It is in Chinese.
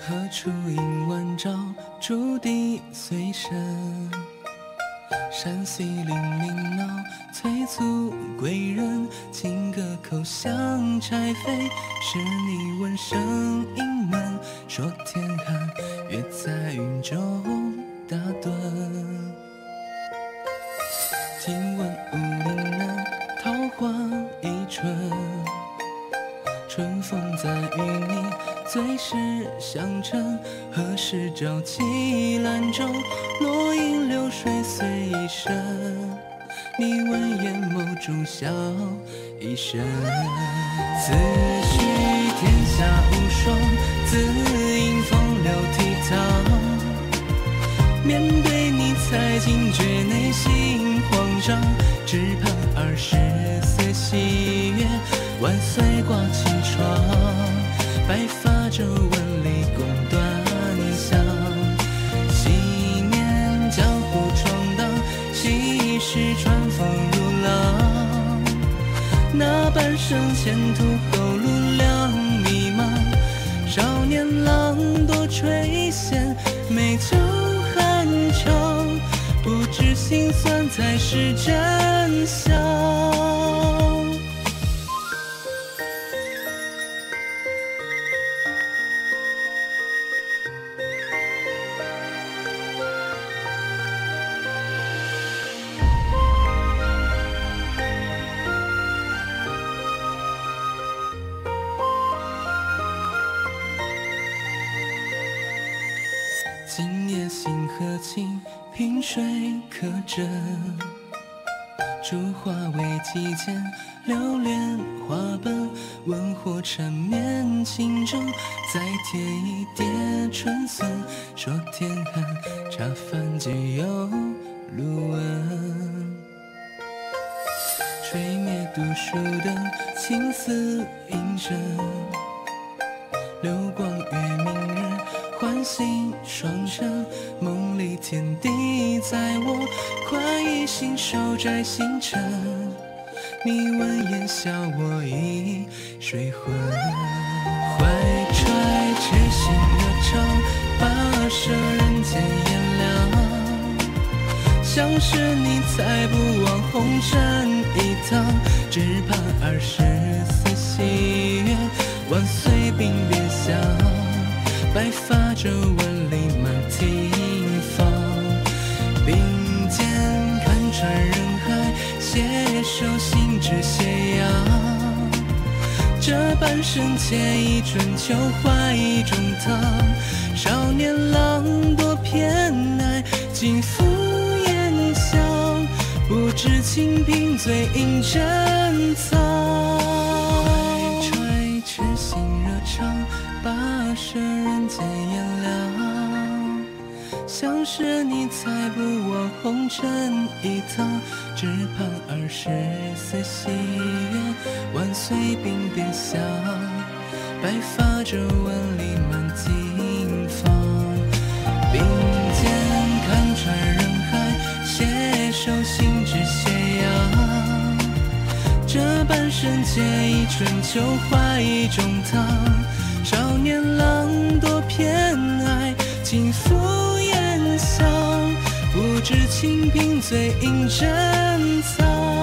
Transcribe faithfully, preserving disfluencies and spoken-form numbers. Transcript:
何处应万丈，竹笛随身。山溪林鸣闹，催促归人。情歌口响柴扉，是你闻声应门。说天寒，月在云中打盹。听闻武陵南，桃花一春。春风在与你最是相称，何时照起兰舟，落英流水随一生。你闻眼眸中笑一声，自诩天下无双，自引风流倜傥。面对你才惊觉内心慌张，只盼二十岁喜悦，万岁挂起窗，白发皱纹里共端详。昔年江湖闯荡，昔时穿风如浪，那半生前途后路两迷茫。少年郎多垂涎，美酒酣畅，不知心酸才是真相。今夜星河清，萍水可枕。烛花未几间，流连花本。温火缠绵轻舟，再添一碟春笋。说天寒，茶饭俱有路闻。吹灭读书灯，青丝映身。流光月明日，唤醒双城。梦里天地在我，快意信手摘星辰。你闻言笑我已睡昏，怀揣痴心热肠，跋涉人间炎凉。相识你才不枉红尘一趟，只盼二十岁喜悦，万岁鬓边香。白发皱纹里满庭芳，并肩看穿人海，携手行至斜阳。这半生借一春秋，怀中堂。少年郎多偏爱，尽付烟香。不知清贫醉饮珍藏，揣痴心热肠，跋涉人间炎凉。相识你才不枉红尘一趟，只盼二十岁喜悦，万岁鬓边香。白发皱纹里满庭芳，并肩看穿人海，携手行至斜阳。这半生借一春秋，怀中堂。少年郎多偏爱，尽付烟香。不知清贫醉饮珍藏。